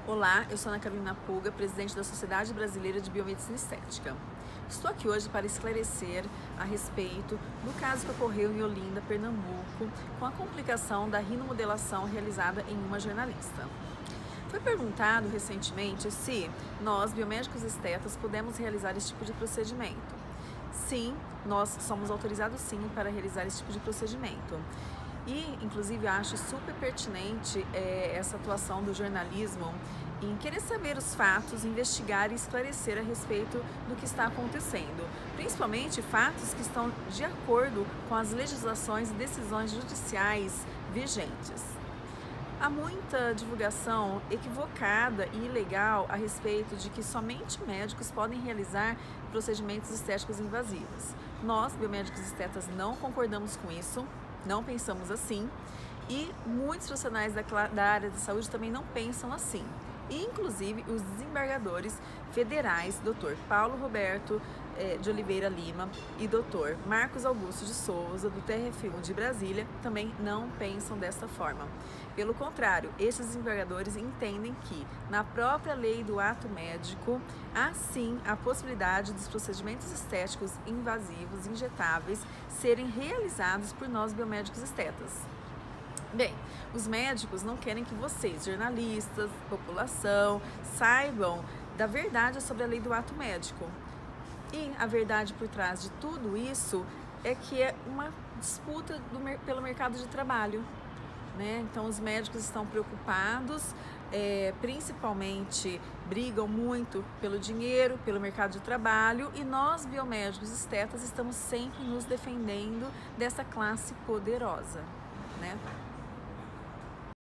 Olá, eu sou Ana Carolina Puga, presidente da Sociedade Brasileira de Biomedicina Estética. Estou aqui hoje para esclarecer a respeito do caso que ocorreu em Olinda, Pernambuco, com a complicação da rinomodelação realizada em uma jornalista. Foi perguntado recentemente se nós, biomédicos estetas, podemos realizar esse tipo de procedimento. Sim, nós somos autorizados sim para realizar esse tipo de procedimento. E, inclusive, acho super pertinente essa atuação do jornalismo em querer saber os fatos, investigar e esclarecer a respeito do que está acontecendo, principalmente fatos que estão de acordo com as legislações e decisões judiciais vigentes. Há muita divulgação equivocada e ilegal a respeito de que somente médicos podem realizar procedimentos estéticos invasivos. Nós, biomédicos estetas, não concordamos com isso. Não pensamos assim e muitos profissionais da área de saúde também não pensam assim. E, inclusive, os desembargadores federais, Dr. Paulo Roberto de Oliveira Lima e Dr. Marcos Augusto de Souza, do TRF1 de Brasília, também não pensam dessa forma. Pelo contrário, esses desembargadores entendem que, na própria lei do ato médico, há sim a possibilidade dos procedimentos estéticos invasivos, injetáveis, serem realizados por nós biomédicos estetas. Bem, os médicos não querem que vocês, jornalistas, população, saibam da verdade sobre a lei do ato médico. E a verdade por trás de tudo isso é que é uma disputa pelo mercado de trabalho, né? Então, os médicos estão preocupados, principalmente brigam muito pelo dinheiro, pelo mercado de trabalho, e nós, biomédicos estetas, estamos sempre nos defendendo dessa classe poderosa, né?